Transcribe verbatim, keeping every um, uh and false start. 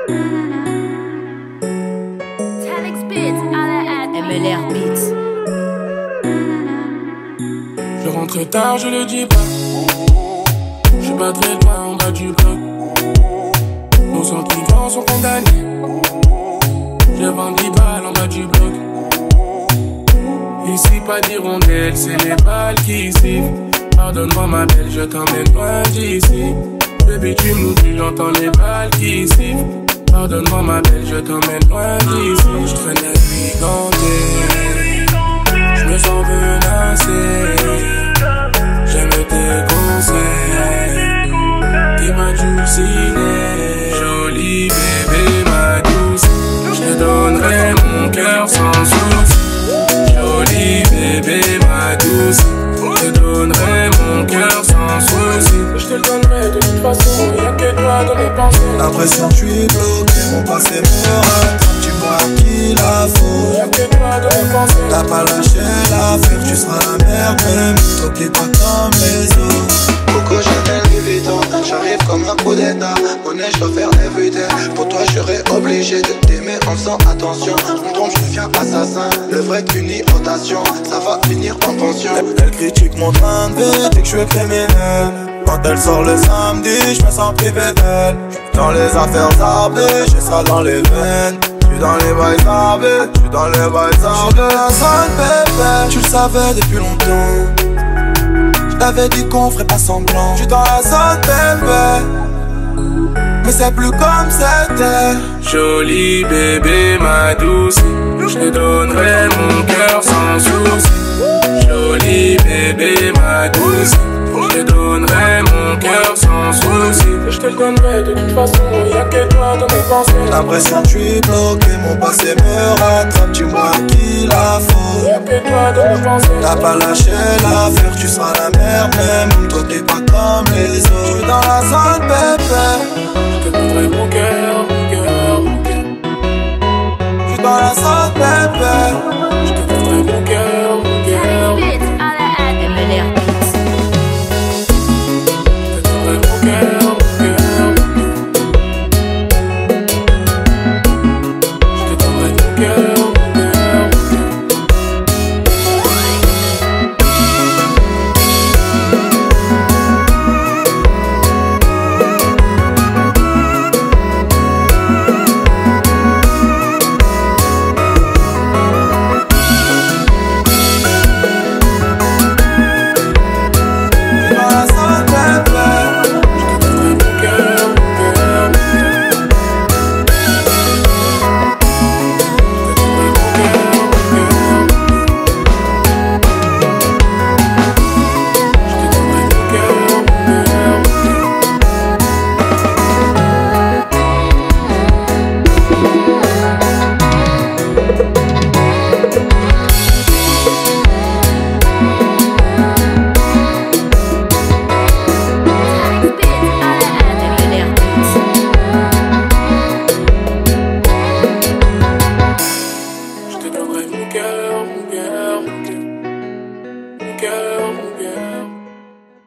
M L R Beats. Je rentre tard, je le dis pas. Je suis pas très loin en bas du bloc. Nos sentiments sont condamnés. Je vends dix balles en bas du bloc. Ici pas d'hirondelle, c'est les balles qui sifflent. Pardonne-moi ma belle, je t'emmène loin d'ici. Bébé tu m'oublies, j'entends les balles qui sifflent. Pardonne-moi ma belle, je t'emmène loin d'ici. Je traîne la vie gantée, je me sens menacé. J'aime tes conseils qui m'adoucinaient. Jolie bébé ma douce, je te donnerai mon cœur sans souci. Jolie bébé ma douce, je te donnerai mon cœur sans souci. Je te le donnerai de toute façon, y'a que toi dans mes pensées. L'impression que je suis bloqué, mon passé me rattrape. Tu vois qu'il la faut, y'a que toi dans mes pensées. t'as pas lâché l'affaire, tu seras la merde même. T'oublies pas comme les autres. Coco Chanel Louis Vuitton, j'arrive comme un coup d'état. Monnaie je dois faire everyday. Pour toi je serai obligé de t'aimer en faisant attention. Je me trompe, je deviens assassin. Le vrai qu'une rotation, ça va finir en pension. Elle critique mon train de vie, dit que je suis criminel. Quand elle sort le samedi, je me sens privé d'elle. Dans les affaires arbées, j'ai ça dans les veines. J'suis dans les bails arbés, j'suis dans les bails arbés. J'suis dans la zone bébé, tu le savais depuis longtemps. J't'avais dit qu'on ferait pas semblant. J'suis dans la zone bébé, mais c'est plus comme c'était. Jolie bébé ma douce, je te donnerai mon cœur sans souci. Jolie bébé ma douce, je te donnerai mon cœur sans souci. Je te le donnerai de toute façon, y'a que toi dans mes pensées. L'impression que je suis bloqué, mon passé me rattrape. Tu vois qu'il la faut, y'a que toi dans mes pensées. t'as pas lâché l'affaire, tu seras la merde même. Toi t'es pas comme les autres. J'suis dans la zone bébé, je te donnerai mon cœur, mon cœur, mon cœur. j'suis dans la zone bébé, je te donnerai mon cœur, mon cœur. M L R Beats. Je te donnerai mon cœur.